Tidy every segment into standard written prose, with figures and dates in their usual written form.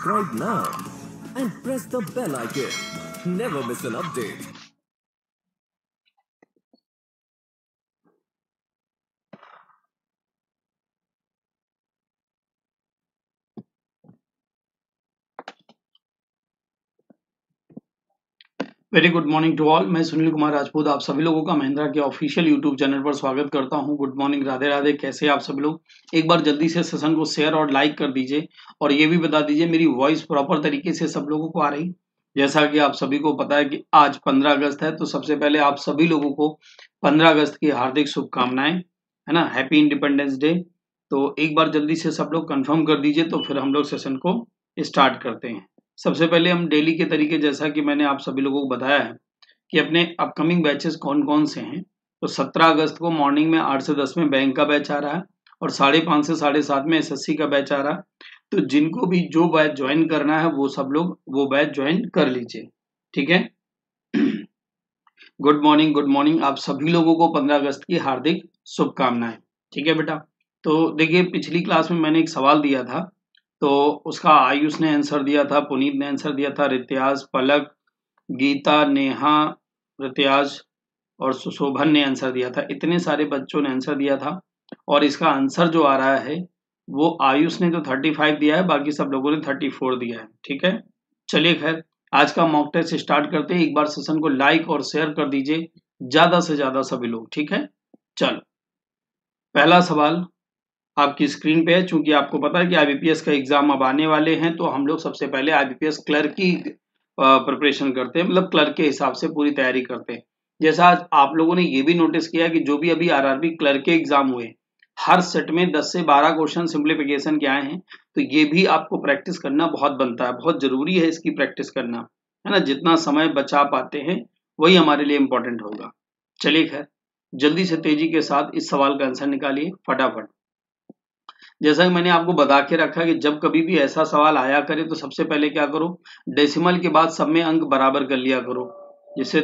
subscribe now and press the bell icon. Never miss an update. Very good morning to all. मैं सुनील कुमार राजपूत आप सभी लोगों का महिंद्रा के ऑफिशियल यूट्यूब चैनल पर स्वागत करता हूं। Good morning, Radhe Radhe. कैसे आप सभी लोग? एक बार जल्दी से सेशन को शेयर और लाइक कर दीजिए और ये भी बता दीजिए मेरी वॉइस प्रॉपर तरीके से सब लोगों को आ रही। जैसा कि आप सभी को पता है कि आज 15 अगस्त है, तो सबसे पहले आप सभी लोगों को 15 अगस्त की हार्दिक शुभकामनाएं, है ना। Happy independence day. तो एक बार जल्दी से सब लोग कंफर्म कर दीजिए, तो फिर हम लोग सेशन को स्टार्ट करते हैं। सबसे पहले हम डेली के तरीके, जैसा कि मैंने आप सभी लोगों को बताया है कि अपने अपकमिंग बैचेस कौन कौन से हैं, तो 17 अगस्त को मॉर्निंग में 8 से 10 में बैंक का बैच आ रहा है और 5:30 से 7:30 में एसएससी का बैच आ रहा है। तो जिनको भी जो बैच ज्वाइन करना है वो सब लोग वो बैच ज्वाइन कर लीजिए, ठीक है। Good morning, good morning. आप सभी लोगों को 15 अगस्त की हार्दिक शुभकामनाएं, ठीक है बेटा। तो देखिए, पिछली क्लास में मैंने एक सवाल दिया था, तो उसका आयुष ने आंसर दिया था, पुनीत ने आंसर दिया था, रित्याज, पलक, गीता, नेहा, रित्याज और सुशोभन ने आंसर दिया था। इतने सारे बच्चों ने आंसर दिया था और इसका आंसर जो आ रहा है वो आयुष ने तो 35 दिया है, बाकी सब लोगों ने 34 दिया है, ठीक है। चलिए खैर, आज का मॉक टेस्ट स्टार्ट करते हैं। एक बार सेशन को लाइक और शेयर कर दीजिए ज्यादा से ज्यादा सभी लोग, ठीक है। चलो, पहला सवाल आपकी स्क्रीन पे है। चूंकि आपको पता है कि आईबीपीएस का एग्जाम अब आने वाले हैं, तो हम लोग सबसे पहले आईबीपीएस क्लर्क की प्रिपरेशन करते हैं, मतलब क्लर्क के हिसाब से पूरी तैयारी करते हैं। जैसा आज आप लोगों ने ये भी नोटिस किया कि जो भी अभी आरआरबी क्लर्क के एग्जाम हुए, हर सेट में 10 से 12 क्वेश्चन सिंप्लीफिकेशन के आए हैं। तो ये भी आपको प्रैक्टिस करना बहुत बनता है, बहुत जरूरी है इसकी प्रैक्टिस करना, है ना। जितना समय बचा पाते हैं वही हमारे लिए इंपॉर्टेंट होगा। चलिए खैर, जल्दी से तेजी के साथ इस सवाल का आंसर निकालिए फटाफट। जैसा कि मैंने आपको बता के रखा कि जब कभी भी ऐसा सवाल आया करे तो सबसे पहले क्या करो, डेसिमल के बाद सब में अंक बराबर कर लिया करो। जैसे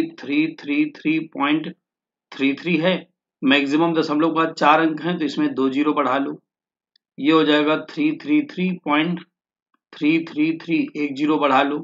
3333.33 है, मैक्सिमम दशमलव के बाद 4 अंक हैं, तो इसमें 2 जीरो बढ़ा लो। ये हो जाएगा 333.333, 1 जीरो बढ़ा लो।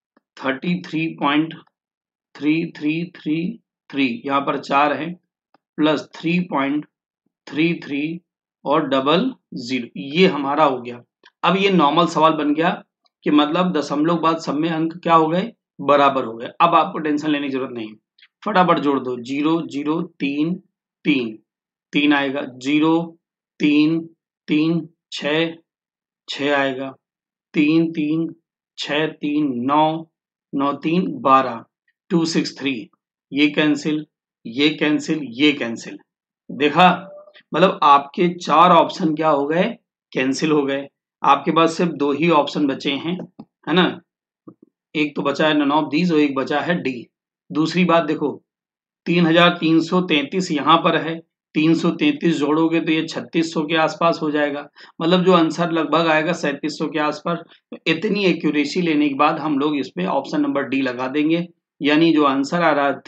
33.3333, यहाँ पर 4 है, प्लस 3.33 और डबल जीरो, ये हमारा हो गया। अब ये नॉर्मल सवाल बन गया कि मतलब दशमलव बाद सब में अंक क्या हो गए, बराबर हो गए। अब आपको टेंशन लेने की जरूरत नहीं, फटाफट जोड़ दो। 0 0 3 3 3 आएगा, 0 3 3 6 6 आएगा, 3 3 6 3 9 9 3 12 263, ये कैंसिल, ये कैंसिल, ये कैंसिल। देखा, मतलब आपके 4 ऑप्शन क्या हो गए, कैंसिल हो गए। आपके पास सिर्फ 2 ही ऑप्शन बचे हैं, है ना। एक तो बचा है नन ऑफ दीज और एक बचा है डी। दूसरी बात देखो, 3333 यहाँ पर है, 333 जोड़ोगे तो ये 3600 के आसपास हो जाएगा, मतलब जो आंसर लगभग आएगा 3700 के आसपास। तो इतनी एक्यूरेसी लेने के बाद हम लोग इसमें ऑप्शन नंबर डी लगा देंगे, यानी जो आंसर आ रहा है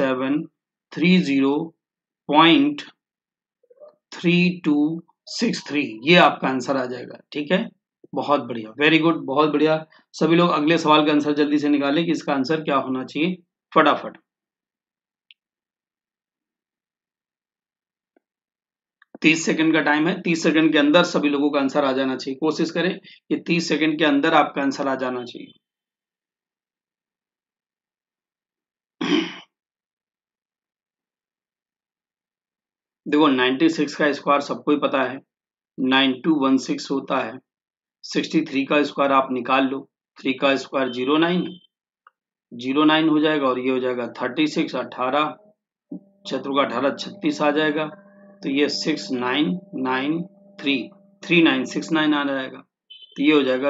3730.3263, ये आपका आंसर आ जाएगा, ठीक है। बहुत बढ़िया, वेरी गुड, बहुत बढ़िया। सभी लोग अगले सवाल का आंसर जल्दी से निकालें कि इसका आंसर क्या होना चाहिए, फटाफट। 30 सेकंड का टाइम है, 30 सेकंड के अंदर सभी लोगों का आंसर आ जाना चाहिए। कोशिश करें कि 30 सेकंड के अंदर आपका आंसर आ जाना चाहिए। देखो, 96 का स्क्वायर सबको ही पता है, 9216 होता है। 63 का स्क्वायर आप निकाल लो, 3 का स्क्वायर 09 हो जाएगा और ये हो जाएगा 36, 18 चतुर का 18 36 आ जाएगा, तो ये 3969 आ जाएगा, तो ये हो जाएगा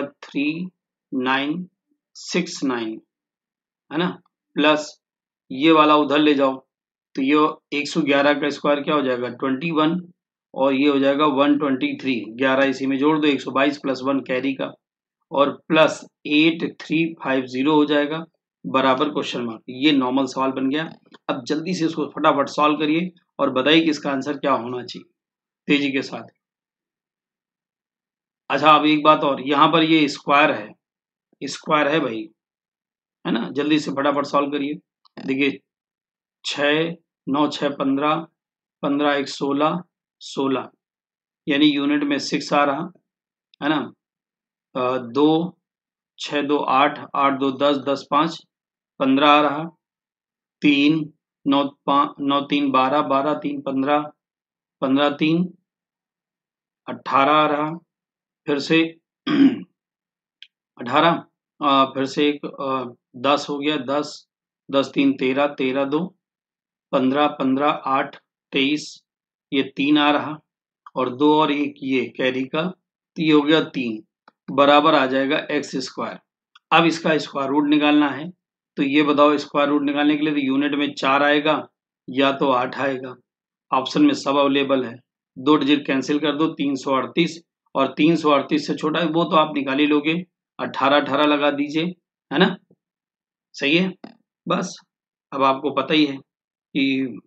3969, है ना। प्लस ये वाला उधर ले जाओ, तो ये 111 का स्क्वायर क्या हो जाएगा 21 और ये हो जाएगा 123, 11 इसी में जोड़ दो, 122 प्लस 1 कैरी का, और प्लस 8350 हो जाएगा, बराबर क्वेश्चन मार्क। ये नॉर्मल सवाल बन गया। अब जल्दी से इसको फटाफट सॉल्व करिए और बताइए कि इसका आंसर क्या होना चाहिए, तेजी के साथ। अच्छा अब एक बात और, यहाँ पर ये स्क्वायर है भाई, है ना। जल्दी से फटाफट सॉल्व करिए। देखिए 6 9 6 15, 15 1 16, 16 यानी यूनिट में 6 आ रहा, है ना। 2 6 2 8, 8 2 10, 10 5 15 आ रहा। 3 9 5 9 3 12, 12 3 15, 15 3 18 आ रहा। फिर से 18, फिर से एक 10 हो गया, 10 10 3 13, 13 2 15, 15 8 23, ये 3 आ रहा, और 2 और एक ये कैरी का, तो ये हो गया 3, बराबर आ जाएगा एक्स स्क्वायर। अब इसका स्क्वायर रूट निकालना है, तो ये बताओ स्क्वायर रूट निकालने के लिए तो यूनिट में 4 आएगा या तो 8 आएगा। ऑप्शन में सब अवेलेबल है, 2 डिजिट कैंसिल कर दो, 338, और 338 से छोटा है वो तो आप निकाल ही लोगे, 18 18 लगा दीजिए, है ना। सही है। बस अब आपको पता ही है कि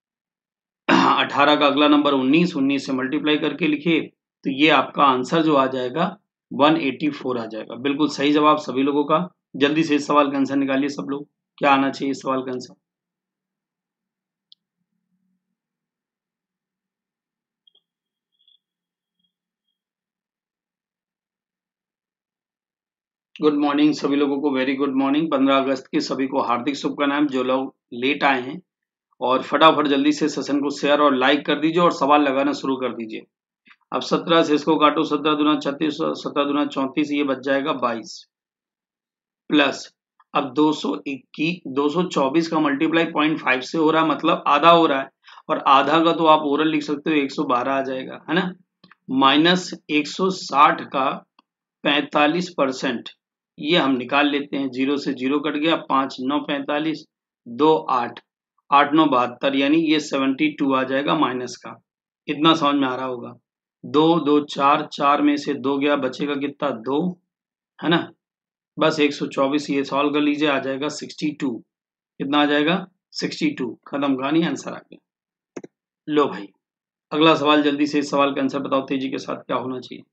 18 का अगला नंबर 19, 19 से मल्टीप्लाई करके लिखिए, तो ये आपका आंसर जो आ जाएगा 184 आ जाएगा। बिल्कुल सही जवाब सभी लोगों का। जल्दी से इस सवाल का आंसर निकालिए सब लोग, क्या आना चाहिए इस सवाल का आंसर। गुड मॉर्निंग सभी लोगों को, वेरी गुड मॉर्निंग। 15 अगस्त की सभी को हार्दिक शुभकामनाएं जो लोग लेट आए हैं, और फटाफट जल्दी से सेशन को शेयर और लाइक कर दीजिए और सवाल लगाना शुरू कर दीजिए। अब 17 से इसको काटो, 17 दूना 36, 17 दूना 34, ये बच जाएगा 22, प्लस अब 224 का मल्टीप्लाई 0.5 से हो रहा है, मतलब आधा हो रहा है, और आधा का तो आप ओरल लिख सकते हो 112 आ जाएगा, है ना। माइनस 160 का 45%, ये हम निकाल लेते हैं, 0 से 0 कट गया, 5 9 45, 2 8, 8 9 72, यानी ये 72 आ जाएगा माइनस का। इतना समझ में आ रहा होगा। 2 2 4, 4 में से 2 गया, बचेगा कितना 2, है ना। बस 124 ये सॉल्व कर लीजिए, आ जाएगा 62। कितना आ जाएगा 62, खत्म कहानी, आंसर आ गया। लो भाई अगला सवाल, जल्दी से इस सवाल का आंसर बताओ तेजी के साथ, क्या होना चाहिए।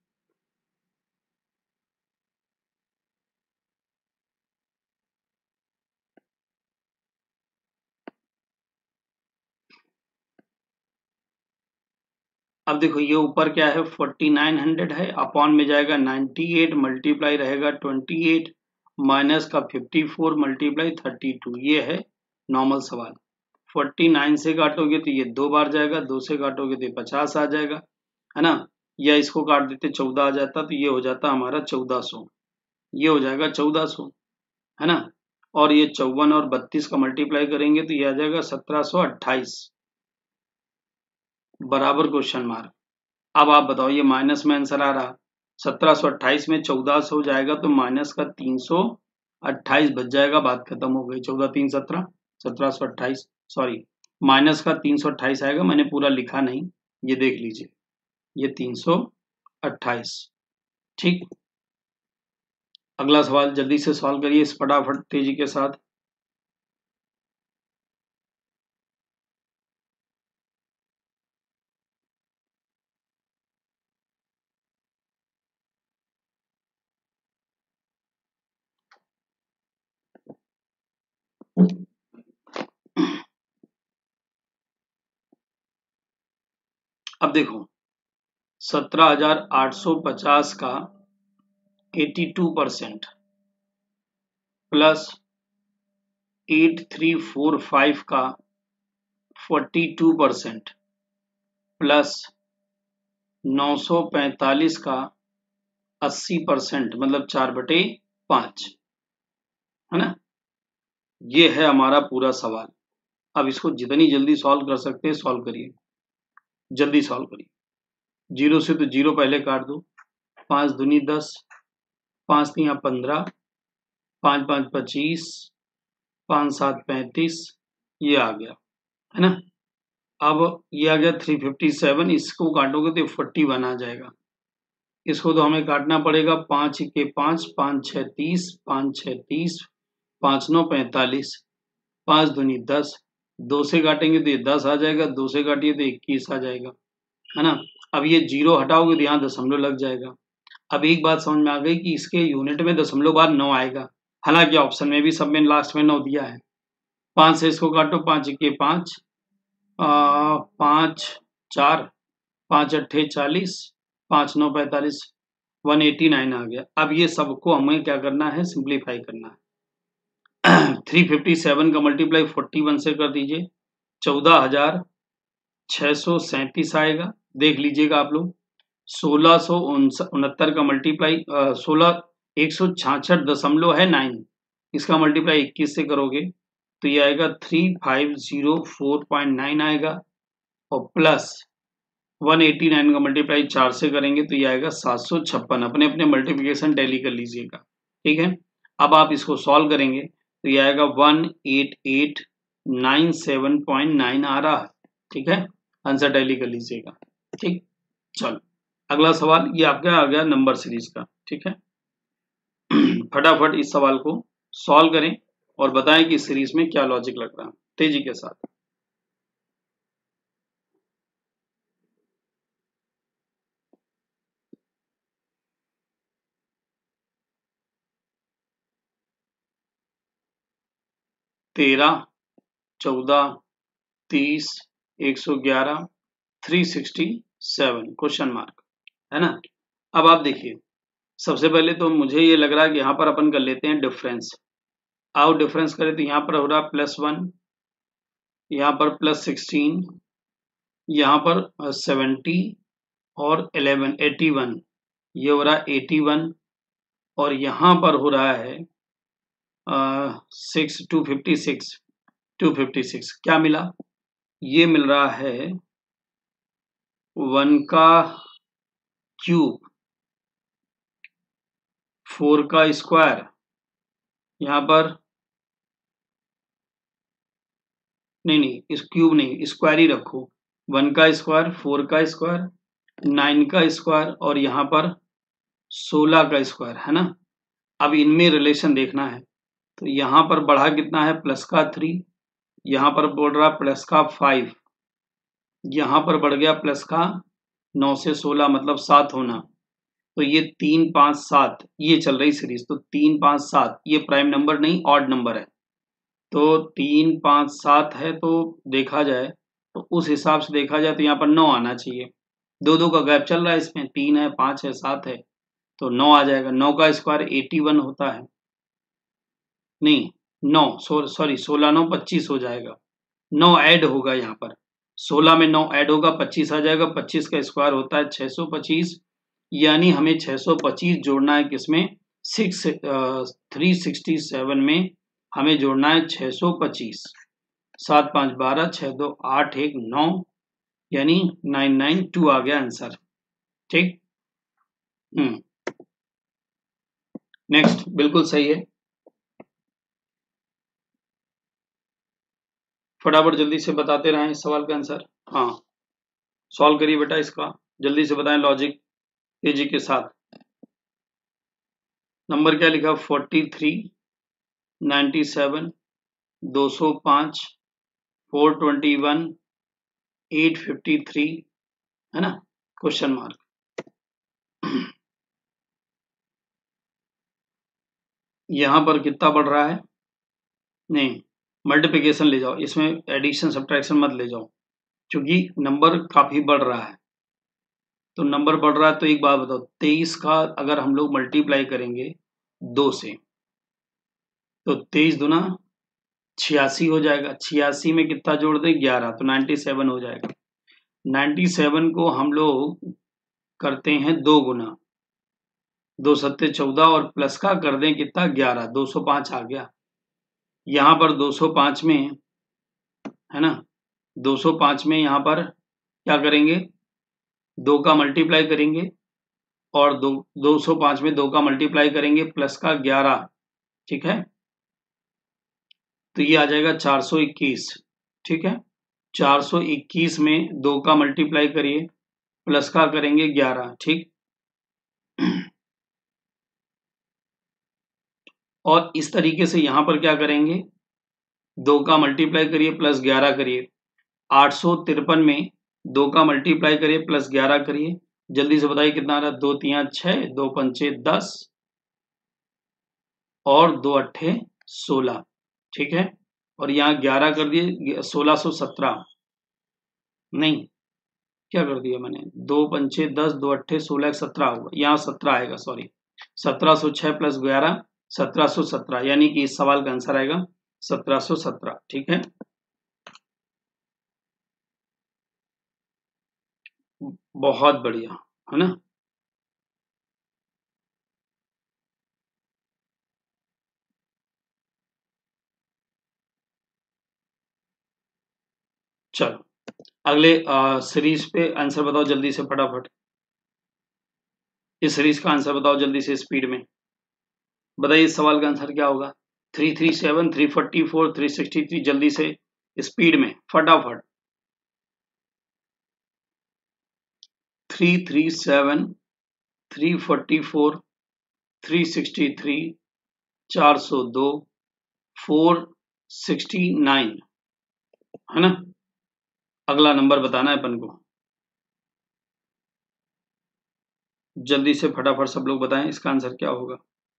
अब देखो ये ऊपर क्या है 4900 है, अपॉन में जाएगा 98, मल्टीप्लाई रहेगा 28, माइनस का 54 मल्टीप्लाई 32, ये है नॉर्मल सवाल। 49 से काटोगे तो ये 2 बार जाएगा, 2 से काटोगे तो ये 50 आ जाएगा, है ना। या इसको काट देते 14 आ जाता, तो ये हो जाता हमारा 1400, ये हो जाएगा 1400, है ना। और ये 54 और 32 का मल्टीप्लाई करेंगे तो ये आ जाएगा 1728, बराबर क्वेश्चन मार्क। अब आप बताओ, ये माइनस में आंसर आ रहा, 1728 में 1400 हो जाएगा तो माइनस का 328 बच जाएगा, बात खत्म हो गई। 14 3 17, 1728, सॉरी माइनस का 328 आएगा, मैंने पूरा लिखा नहीं, ये देख लीजिए, ये 328। ठीक, अगला सवाल जल्दी से सॉल्व करिए इस फटाफट तेजी के साथ। अब देखो 17,850 का 82% प्लस 8345 का 42% प्लस 945 का 80%, मतलब 4/5, है ना। ये है हमारा पूरा सवाल। अब इसको जितनी जल्दी सॉल्व कर सकते हैं सॉल्व करिए, जल्दी सॉल्व करिए। 0 से तो 0 पहले काट दो, 5 दूनी 10, 5 तिया 15, 5 5 25, 5 7 35, ये आ गया, है ना। अब ये आ गया 357, इसको काटोगे तो 41 आ जाएगा। इसको तो हमें काटना पड़ेगा, 5 के 5, 5 6 30, 5 6 30, 5 9 45, 5 दूनी 10, 2 से काटेंगे तो ये 10 आ जाएगा, 2 से काटिए तो 21 आ जाएगा, है ना। अब ये 0 हटाओगे तो यहाँ दशमलव लग जाएगा। अब एक बात समझ में आ गई कि इसके यूनिट में दशमलव बाद 9 आएगा, हालांकि ऑप्शन में भी सब में लास्ट में 9 दिया है। 5 से इसको काटो, 5 के 5, 5 4, 5 अट्ठे 40, 5 9 45, 189 आ गया। अब ये सबको हमें क्या करना है, सिंप्लीफाई करना है। 357 का मल्टीप्लाई 41 से कर दीजिए, 14,637 आएगा। देख लीजिएगा आप लोग। 1669 का मल्टीप्लाई 166.9, इसका मल्टीप्लाई 21 से करोगे तो ये आएगा 3504.9 आएगा, और प्लस 189 का मल्टीप्लाई 4 से करेंगे तो ये आएगा 756। अपने अपने मल्टीप्लिकेशन टैली कर लीजिएगा, ठीक है। अब आप इसको सॉल्व करेंगे तो ये आएगा 18897.9 आ रहा है, ठीक है। आंसर टैली कर लीजिएगा, ठीक। चलो अगला सवाल, ये आपका आ गया नंबर सीरीज का, ठीक है। फटाफट इस सवाल को सॉल्व करें और बताएं कि इस सीरीज में क्या लॉजिक लग रहा है, तेजी के साथ। तेरह, 14, 30, 111, 367 क्वेश्चन मार्क, है ना। अब आप देखिए, सबसे पहले तो मुझे ये लग रहा है कि यहाँ पर अपन कर लेते हैं डिफरेंस। आओ डिफरेंस करें तो यहाँ पर हो रहा +1, यहाँ पर +16, यहाँ पर 70 और 11 81, ये हो रहा है 81, और यहाँ पर हो रहा है 256 क्या मिला, ये मिल रहा है 1 का क्यूब, 4 का स्क्वायर, यहाँ पर नहीं इस क्यूब नहीं, स्क्वायर ही रखो। 1 का स्क्वायर, 4 का स्क्वायर, 9 का स्क्वायर, और यहाँ पर 16 का स्क्वायर, है ना। अब इनमें रिलेशन देखना है तो यहाँ पर बढ़ा कितना है, प्लस का 3, यहाँ पर बोल रहा प्लस का 5, यहाँ पर बढ़ गया प्लस का 9 से 16 मतलब 7 होना। तो ये 3 5 7 ये चल रही सीरीज, तो 3 5 7 ये प्राइम नंबर नहीं ऑड नंबर है, तो 3 5 7 है। तो देखा जाए तो उस हिसाब से देखा जाए तो यहाँ पर 9 आना चाहिए। 2 का गैप चल रहा है इसमें, 3 है 5 है 7 है, तो 9 आ जाएगा। 9 का स्क्वायर 81 होता है, नहीं 9 सॉरी 16 9 25 हो जाएगा। 9 ऐड होगा यहाँ पर, 16 में 9 ऐड होगा 25 आ जाएगा। 25 का स्क्वायर होता है 625, यानी हमें 625 जोड़ना है किसमें, 367 में हमें जोड़ना है 625। 7 5 12, 6 2 8 1 9, यानी 992 आ गया आंसर, ठीक। नेक्स्ट बिल्कुल सही है। फटाफट जल्दी से बताते रहें इस सवाल का आंसर। हाँ सॉल्व करिए बेटा, इसका जल्दी से बताएं लॉजिक तेजी के साथ। नंबर क्या लिखा, 43, 97, 205, 421, 853, है ना, क्वेश्चन मार्क। यहां पर कितना बढ़ रहा है, नहीं मल्टीप्लिकेशन ले जाओ, इसमें एडिशन सब्ट्रैक्शन मत ले जाओ, क्योंकि नंबर काफी बढ़ रहा है। तो नंबर बढ़ रहा है तो एक बात बताओ, 23 का अगर हम लोग मल्टीप्लाई करेंगे 2 से तो 23 दूना 86 हो जाएगा। 86 में कितना जोड़ दें, 11, तो 97 हो जाएगा। 97 को हम लोग करते हैं 2 गुना, 2 सत्ते 14, और प्लस का कर दें कितना, 11, 205 आ गया। यहाँ पर 205 में, है ना, 205 में यहाँ पर क्या करेंगे, 2 का मल्टीप्लाई करेंगे, और 205 में 2 का मल्टीप्लाई करेंगे प्लस का 11, ठीक है, तो ये आ जाएगा 421, ठीक है। 421 में 2 का मल्टीप्लाई करिए, प्लस का करेंगे 11, ठीक। और इस तरीके से यहां पर क्या करेंगे, 2 का मल्टीप्लाई करिए प्लस 11 करिए। 853 में 2 का मल्टीप्लाई करिए प्लस 11 करिए, जल्दी से बताइए कितना आ रहा है। 2 3 6, 2 5 10 और 2 8 16। ठीक है, और यहाँ 11 कर दिए, 1617 नहीं, क्या कर दिया मैंने, 2 पंचे 10, 2 अट्ठे 16, 17 होगा, यहाँ 17 आएगा, सॉरी 1706 प्लस 11 1717, यानी कि इस सवाल का आंसर आएगा 1717। ठीक है, बहुत बढ़िया, है ना। चलो अगले सीरीज पे आंसर बताओ जल्दी से फटाफट। इस सीरीज का आंसर बताओ जल्दी से स्पीड में, बताइए इस सवाल का आंसर क्या होगा। 337, 344, 363, जल्दी से स्पीड में फटाफट। 337, 344, 363, 402, 469, है ना। अगला नंबर बताना है अपन को, जल्दी से फटाफट सब लोग बताएं इसका आंसर क्या होगा।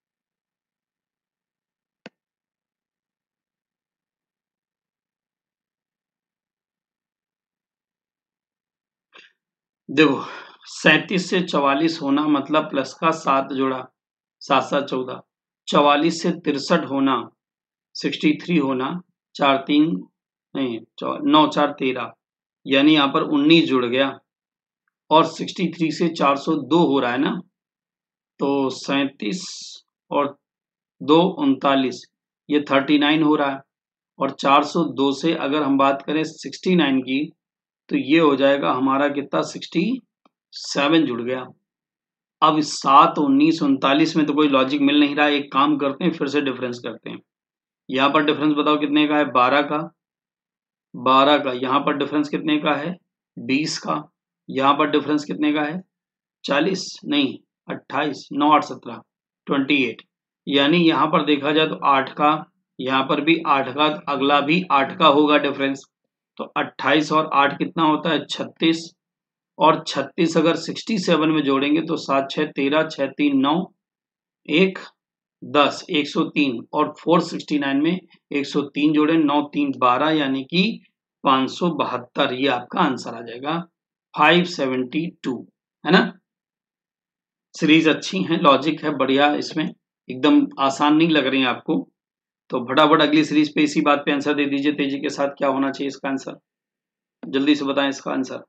देखो 37 से 44 होना मतलब प्लस का 7 जोड़ा, 7 7 14, 44 से 63 होना, 63 होना, 4 3 नहीं 9 4 13, यानी यहाँ पर 19 जुड़ गया, और 63 से 402 हो रहा है ना, तो 37 और 2 39, ये 39 हो रहा है, और 402 से अगर हम बात करें 69 की, तो ये हो जाएगा हमारा कितना, 67 जुड़ गया। अब 7 19 39 में तो कोई लॉजिक मिल नहीं रहा है, एक काम करते हैं फिर से डिफरेंस करते हैं। यहाँ पर डिफरेंस बताओ कितने का है, 12 का, 12 का। यहाँ पर डिफरेंस कितने का है, 20 का। यहाँ पर डिफरेंस कितने का है, 40 नहीं 28, 9 8 17, 28, यानी यहाँ पर देखा जाए तो 8 का, यहाँ पर भी 8 का, अगला भी 8 का होगा डिफरेंस। तो 28 और 8 कितना होता है, 36, और 36 अगर 67 में जोड़ेंगे तो 7 6 13, 6 3 9, 1 10, 103, और 469 में 103 जोड़े, 9 3 12, यानी कि 572, ये आपका आंसर आ जाएगा 572, है ना। सीरीज अच्छी है, लॉजिक है बढ़िया, इसमें एकदम आसान नहीं लग रही है आपको, तो फटाफट अगली सीरीज पे इसी बात पे आंसर दे दीजिए तेजी के साथ, क्या होना चाहिए इसका आंसर, जल्दी से बताएं इसका आंसर।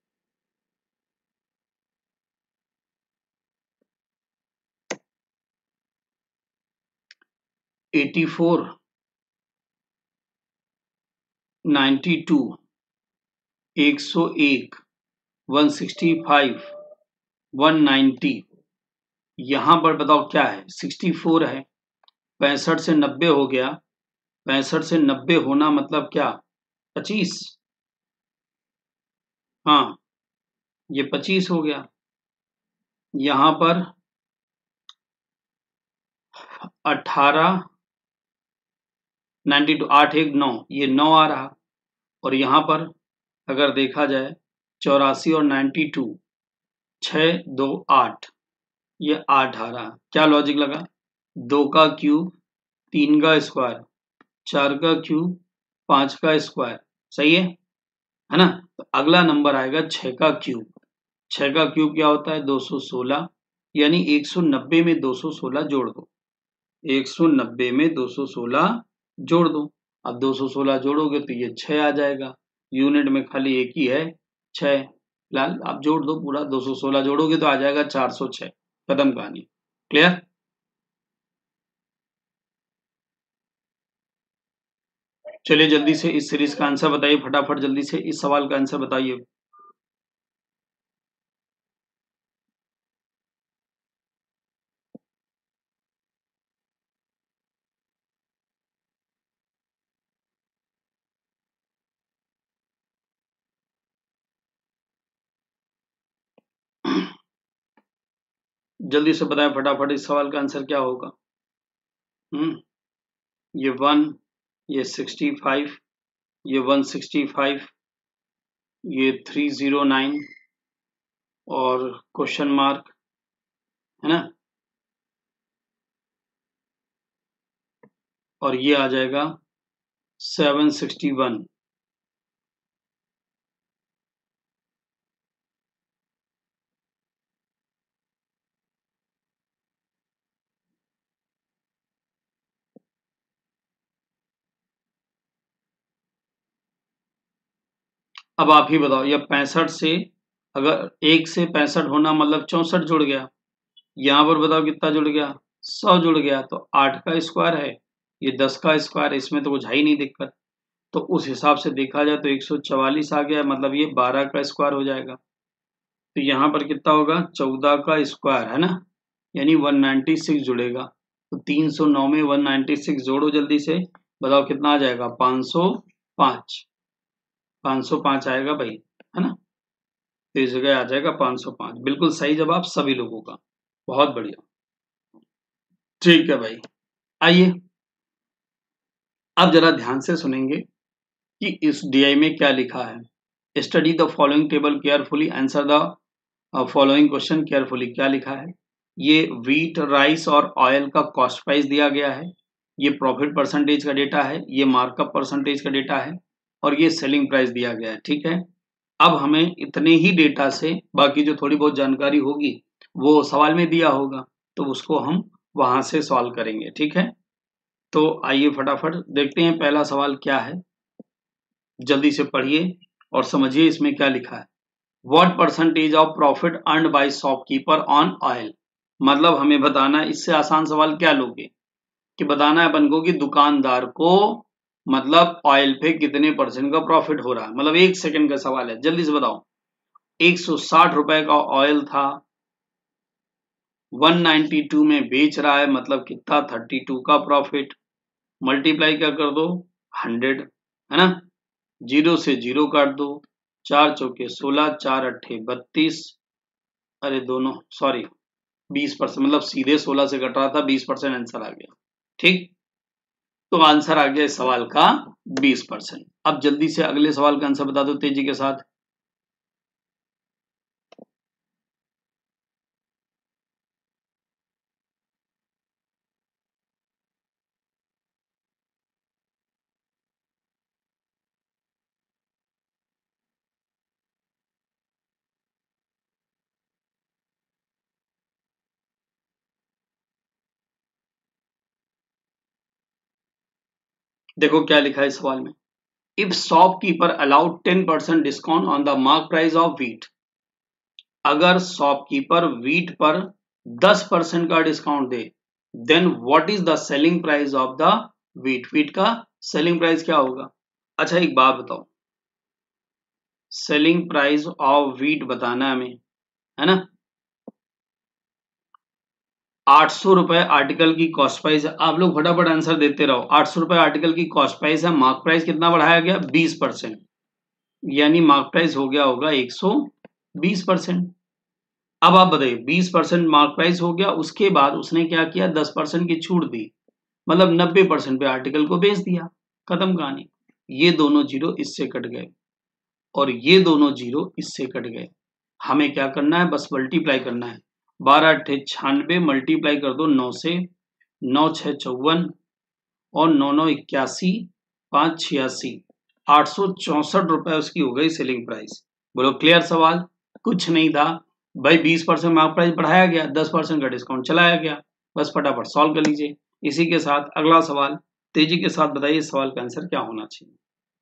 एटी 92, 101, 165, 190, यहां पर बताओ क्या है, 64 है, 65 से 90 हो गया, 65 से 90 होना मतलब क्या, 25, हाँ ये 25 हो गया। यहां पर 18, 92, 8 1 9, ये 9 आ रहा, और यहां पर अगर देखा जाए 84 और 92, 6 2 8, ये 8 आ रहा, क्या लॉजिक लगा, 2 का क्यूब, 3 का स्क्वायर, 4 का क्यूब, 5 का स्क्वायर, सही है ना। तो अगला नंबर आएगा 6 का क्यूब, 6 का क्यूब क्या होता है, 216, यानी 190 में 216 जोड़ दो, 190 में 216 जोड़ दो। अब 216 जोड़ोगे तो ये 6 आ जाएगा, यूनिट में खाली एक ही है 6, फिलहाल आप जोड़ दो पूरा, 216 जोड़ोगे तो आ जाएगा 406, खत्म कहानी, क्लियर। चलिए जल्दी से इस सीरीज का आंसर बताइए फटाफट, जल्दी से इस सवाल का आंसर बताइए। जल्दी से बताएं फटाफट इस सवाल का आंसर क्या होगा। ये 1, ये 65, ये 165, ये 309, और क्वेश्चन मार्क, है ना, और ये आ जाएगा 761। अब आप ही बताओ, ये 65 से, अगर 1 से 65 होना मतलब 64 जुड़ गया, यहाँ पर बताओ कितना जुड़ गया, 100 जुड़ गया, तो 8 का स्क्वायर है, ये 10 का स्क्वायर है, इसमें तो कुछ है ही नहीं दिक्कत। तो उस हिसाब से देखा जाए तो 144 आ गया, मतलब ये 12 का स्क्वायर हो जाएगा। तो यहाँ पर कितना होगा, 14 का स्क्वायर, है ना, यानी 196 जुड़ेगा। तो 309 में 196 जोड़ो जल्दी से, बताओ कितना आ जाएगा, 505। 505 आएगा भाई, है ना, तो इस जगह आ जाएगा 505। बिल्कुल सही जवाब सभी लोगों का, बहुत बढ़िया। ठीक है भाई, आइए अब जरा ध्यान से सुनेंगे कि इस डीआई में क्या लिखा है। Study the following table carefully, answer the following question carefully. क्या लिखा है, ये व्हीट, राइस और ऑयल का कॉस्ट प्राइस दिया गया है, ये प्रॉफिट परसेंटेज का डेटा है, ये मार्कअप परसेंटेज का डेटा है, और ये सेलिंग प्राइस दिया गया है। ठीक है, अब हमें इतने ही डेटा से बाकी जो थोड़ी बहुत जानकारी होगी वो सवाल में दिया होगा, तो उसको हम वहां से सॉल्व करेंगे। ठीक है, तो आइए फटाफट देखते हैं पहला सवाल क्या है। जल्दी से पढ़िए और समझिए इसमें क्या लिखा है। What percentage of profit earned by shopkeeper on oil. मतलब हमें बताना है, इससे आसान सवाल क्या लोगे कि बताना है अपन को कि दुकानदार को मतलब ऑयल पे कितने परसेंट का प्रॉफिट हो रहा है। मतलब 1 सेकंड का सवाल है, जल्दी से बताओ। 160 रुपए का ऑयल था, 192 में बेच रहा है, मतलब कितना, 32 का प्रॉफिट। मल्टीप्लाई क्या कर दो, 100, है ना, जीरो से जीरो काट दो, 4 चौके 16, 4 अट्ठे 32, अरे दोनों सॉरी 20%, मतलब सीधे 16 से कट रहा था, 20% आंसर आ गया। ठीक, तो आंसर आ गया इस सवाल का 20%। अब जल्दी से अगले सवाल का आंसर बता दो तेजी के साथ। देखो क्या लिखा है इस सवाल में, if shopkeeper allowed 10% discount on the mark price of wheat. अगर शॉपकीपर व्हीट पर 10% का डिस्काउंट दे, then what is the selling price of the wheat. Wheat का सेलिंग प्राइस क्या होगा। अच्छा एक बात बताओ, सेलिंग प्राइस ऑफ व्हीट बताना हमें, है ना। 800 रुपए आर्टिकल की कॉस्ट प्राइस है, आप लोग फटाफट आंसर देते रहो। 800 रुपए आर्टिकल की कॉस्ट प्राइस है, मार्क प्राइस कितना बढ़ाया गया, 20%, यानी मार्क प्राइस हो गया होगा 120%। अब आप बताइए, 20% मार्क प्राइस हो गया, उसके बाद उसने क्या किया, 10% की छूट दी, मतलब 90% पे आर्टिकल को बेच दिया, खत्म कहानी। ये दोनों जीरो इससे कट गए और ये दोनों जीरो इससे कट गए। हमें क्या करना है, बस मल्टीप्लाई करना है। 12 अट्ठे 96 मल्टीप्लाई कर दो 9 से, 9 6 54 और 9 9 81, 5 86, 864 रुपए उसकी हो गई सेलिंग प्राइस। बोलो क्लियर सवाल, कुछ नहीं था भाई, 20% मार्क प्राइस बढ़ाया गया, 10% का डिस्काउंट चलाया गया, बस फटाफट सॉल्व कर लीजिए। इसी के साथ अगला सवाल, तेजी के साथ बताइए इस सवाल का आंसर क्या होना चाहिए।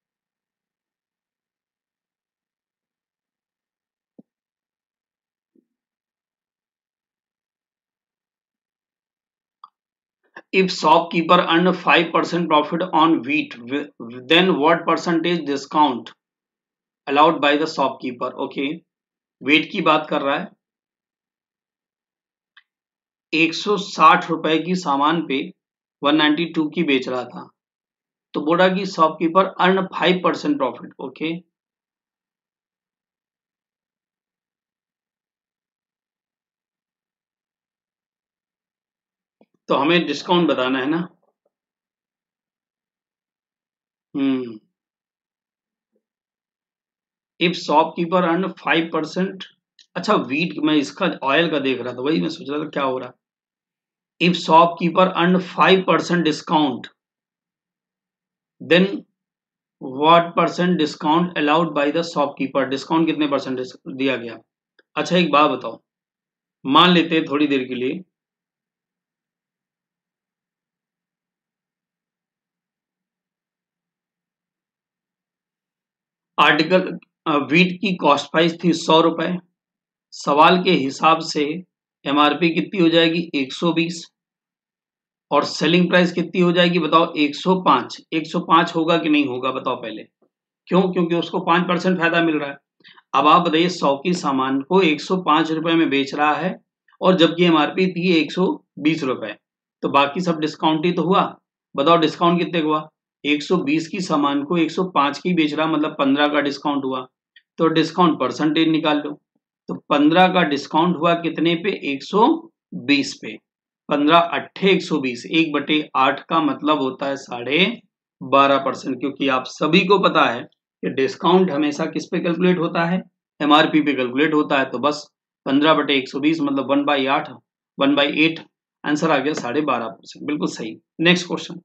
If shopkeeper earned 5% profit on wheat, then what percentage discount allowed by the shopkeeper? Okay, wheat की बात कर रहा है, 160 रुपए की सामान पे 192 की बेच रहा था, तो बोला कि शॉपकीपर अर्न 5% प्रॉफिट। ओके, तो हमें डिस्काउंट बताना है ना। हम्म, इफ शॉपकीपर अर्न 5%, अच्छा वीट मैं इसका ऑयल का देख रहा था, वही मैं सोच रहा था क्या हो रहा है। If shopkeeper earn 5% discount then what percent discount allowed by the shopkeeper, discount कितने परसेंट दिया गया। अच्छा एक बात बताओ, मान लेते हैं थोड़ी देर के लिए आर्टिकल वीट की कॉस्ट प्राइस थी 100 रुपए, सवाल के हिसाब से एमआरपी कितनी हो जाएगी 120 और सेलिंग प्राइस कितनी हो जाएगी बताओ 105। 105 होगा कि नहीं होगा बताओ पहले, क्यों, क्योंकि उसको 5% फायदा मिल रहा है। अब आप बताइए 100 की सामान को 105 रुपए में बेच रहा है और जबकि एमआरपी थी 120 रुपए, तो बाकी सब डिस्काउंट ही तो हुआ। बताओ डिस्काउंट कितने का हुआ, 120 की सामान को 105 की बेच रहा, मतलब 15 का डिस्काउंट हुआ। तो डिस्काउंट परसेंटेज निकाल लो, तो 15 का डिस्काउंट हुआ कितने पे 120 पे, 15 अट्ठे 120, 1/8 का मतलब होता है 12.5%, क्योंकि आप सभी को पता है कि डिस्काउंट हमेशा किस पे कैलकुलेट होता है, एमआरपी पे कैलकुलेट होता है। तो बस 15/120 मतलब 1/8, 1/8 आंसर आ गया 12.5%, बिल्कुल सही। नेक्स्ट क्वेश्चन,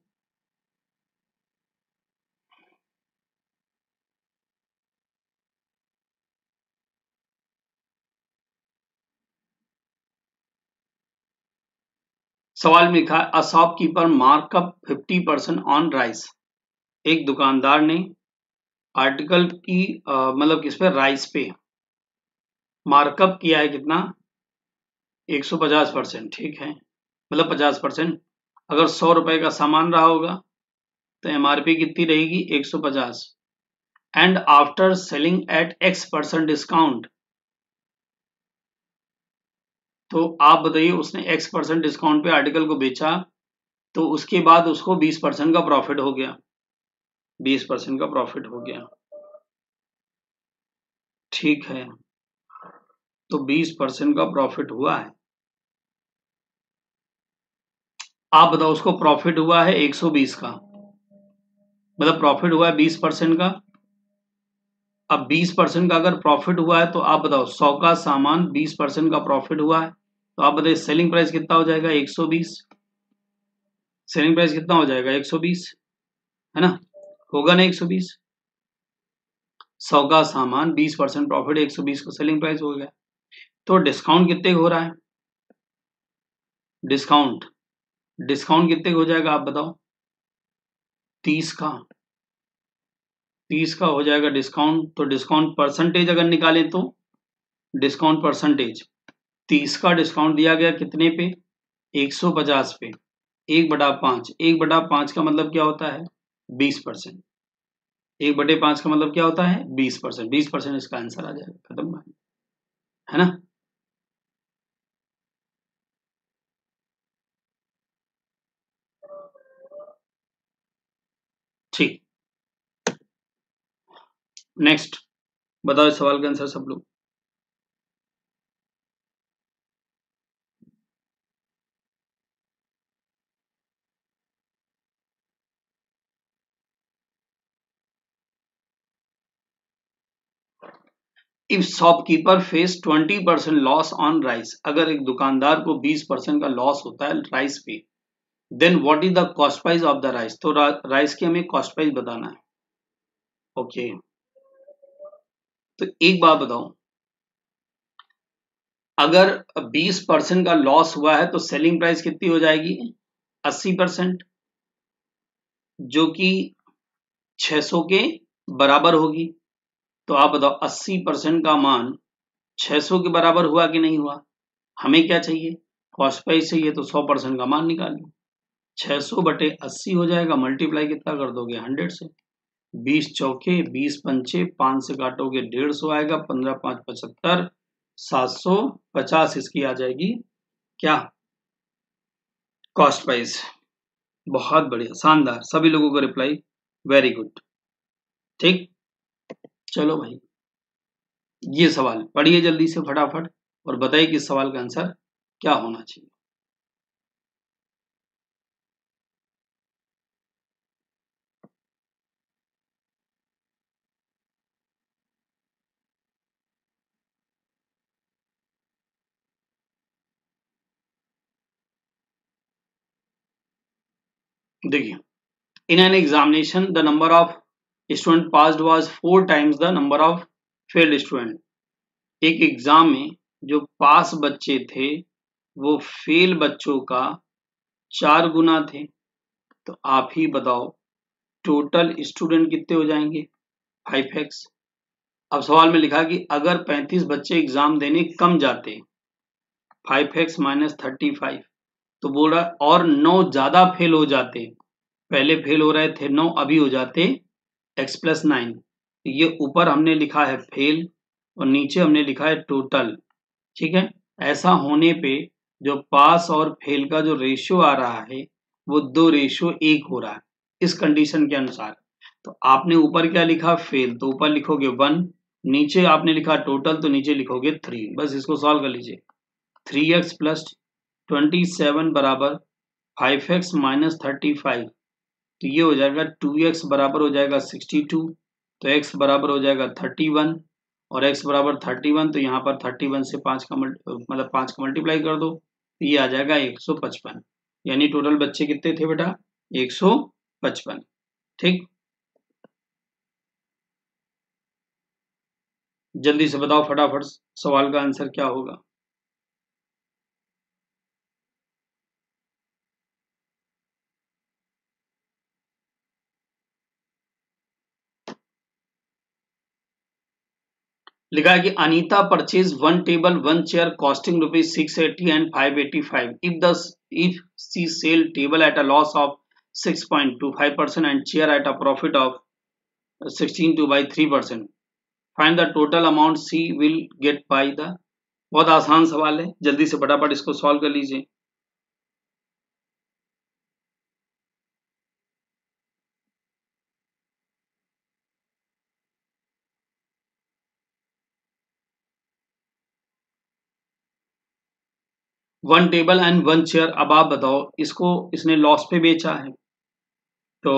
सवाल में लिखा है a shopkeeper markup 50% on rice. एक दुकानदार ने आर्टिकल की मतलब किस पे, राइस पे मार्कअप किया है कितना 150%, ठीक है, मतलब 50%। अगर 100 रुपए का सामान रहा होगा तो एमआरपी कितनी रहेगी 150 and after selling at X% discount. तो आप बताइए उसने X% डिस्काउंट पे आर्टिकल को बेचा, तो उसके बाद उसको 20% का प्रॉफिट हो गया, 20% का प्रॉफिट हो गया, ठीक है। तो 20% का प्रॉफिट हुआ है। आप बताओ उसको प्रॉफिट हुआ है 120 का, मतलब प्रॉफिट हुआ है 20% का। अब 20% का अगर प्रॉफिट हुआ है तो आप बताओ 100 का सामान 20% का प्रॉफिट हुआ है, तो आप बताइए सेलिंग प्राइस कितना हो जाएगा 120। सेलिंग प्राइस कितना हो जाएगा 120, है ना, होगा ना 120। 100 का सामान 20% प्रॉफिट 120 को सेलिंग प्राइस हो गया। तो डिस्काउंट कितने का हो रहा है, डिस्काउंट डिस्काउंट कितने का हो जाएगा आप बताओ, 30 का, 30 का हो जाएगा डिस्काउंट। तो डिस्काउंट परसेंटेज अगर निकालें तो डिस्काउंट परसेंटेज 30 का डिस्काउंट दिया गया कितने पे 150 पे, 1/5, 1/5 का मतलब क्या होता है 20%, 1/5 का मतलब क्या होता है 20%, 20% इसका आंसर आ जाएगा, खत्म बात, है ना। ठीक, नेक्स्ट बताओ इस सवाल का आंसर सब लोग। If shopkeeper face 20% loss on rice, अगर एक दुकानदार को 20% का लॉस होता है राइस पे, then what is the cost price of the rice. तो राइस की हमें कॉस्ट प्राइस बताना है, ओके। तो एक बात बताओ, अगर 20% का लॉस हुआ है तो सेलिंग प्राइस कितनी हो जाएगी 80%, जो कि 600 के बराबर होगी। तो आप बताओ 80% का मान 600 के बराबर हुआ कि नहीं हुआ। हमें क्या चाहिए, कॉस्ट प्राइस चाहिए, तो 100% का मान निकाल लो, 600/80 हो जाएगा, मल्टीप्लाई कितना कर दोगे 100 से, 20 चौके 20 पंचे, 5 से काटोगे 150 आएगा, 15 5 75, 750 इसकी आ जाएगी क्या कॉस्ट प्राइस। बहुत बढ़िया, शानदार, सभी लोगों का रिप्लाई वेरी गुड, ठीक। चलो भाई, ये सवाल पढ़िए जल्दी से फटाफट और बताइए कि इस सवाल का आंसर क्या होना चाहिए। देखिए, in an examination the number of student passed was 4 times the number of failed student. एक एग्जाम में जो पास बच्चे थे वो फेल बच्चों का 4 गुना थे। तो आप ही बताओ टोटल स्टूडेंट कितने हो जाएंगे? 5x। अब सवाल में लिखा कि अगर 35 बच्चे एग्जाम देने कम जाते, 5x माइनस 35, तो बोल रहा है और 9 ज्यादा फेल हो जाते, पहले फेल हो रहे थे 9, अभी हो जाते x+9। ये ऊपर हमने लिखा है फेल और नीचे हमने लिखा है टोटल। ठीक है, ऐसा होने पे जो पास और फेल का जो रेशियो आ रहा है वो 2:1 हो रहा है इस कंडीशन के अनुसार। तो आपने ऊपर क्या लिखा? फेल, तो ऊपर लिखोगे 1, नीचे आपने लिखा टोटल तो नीचे लिखोगे 3। बस इसको सॉल्व कर लीजिए। 3x प्लस 27 बराबर 5x माइनस 35, तो ये हो जाएगा 2x बराबर हो जाएगा 62, तो x बराबर हो जाएगा 31 और x बराबर 31, तो यहाँ पर 31 से 5 का मतलब 5 का मल्टीप्लाई कर दो, तो ये आ जाएगा 155। यानी टोटल बच्चे कितने थे बेटा? 155। ठीक, जल्दी से बताओ फटाफट सवाल का आंसर क्या होगा? लिखा है कि Anita purchase 1 table 1 chair costing ₹680 and 585 if she sell table at a loss of 6.25% and chair at a profit of 16.3%. Find the total amount she will get by the। बहुत आसान सवाल है, जल्दी से फटाफट इसको सॉल्व कर लीजिए। One table and one chair. अब आप बताओ, इसको इसने लॉस पे बेचा है, तो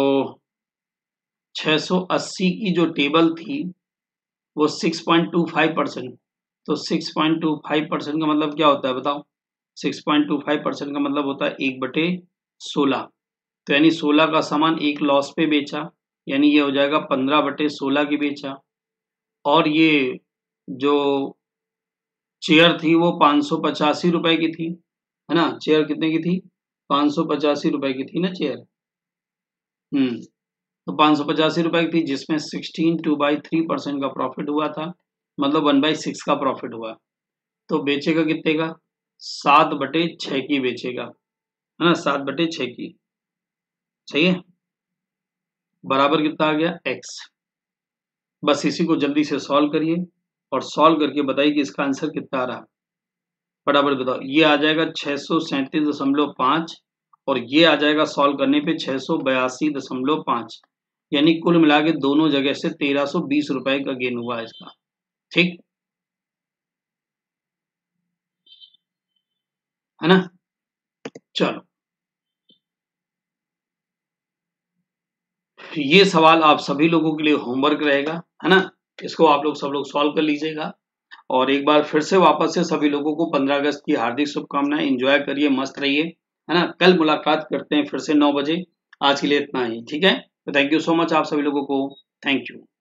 680 की जो टेबल थी वो 6.25%, तो 6.25% का मतलब क्या होता है बताओ? 6.25% का मतलब होता है 1/16। तो यानी 16 का सामान एक लॉस पे बेचा, यानी ये हो जाएगा 15/16 की बेचा। और ये जो चेयर थी वो 585 रुपए की थी, है ना? चेयर कितने की थी? 585 रुपए की थी ना चेयर। तो 585 रुपए की थी, जिसमें 16/3% का प्रॉफिट हुआ था, मतलब 1/6 का प्रॉफिट हुआ। तो बेचेगा कितने का? 7/6 की बेचेगा, है ना? 7/6 की। सही है, बराबर कितना आ गया? x। बस इसी को जल्दी से सॉल्व करिए और सॉल्व करके बताइए कि इसका आंसर कितना आ रहा। फटाफट बताओ। ये आ जाएगा 637.5 और ये आ जाएगा सॉल्व करने पे 682.5, यानी कुल मिला के दोनों जगह से 1320 रुपए का गेन हुआ है इसका। ठीक है ना? चलो, ये सवाल आप सभी लोगों के लिए होमवर्क रहेगा, है ना? इसको आप लोग सब लोग सॉल्व कर लीजिएगा। और एक बार फिर से वापस से सभी लोगों को 15 अगस्त की हार्दिक शुभकामनाएं। एंजॉय करिए, मस्त रहिए, है ना? कल मुलाकात करते हैं फिर से 9 बजे। आज के लिए इतना ही, ठीक है? तो थैंक यू सो मच आप सभी लोगों को। Thank you.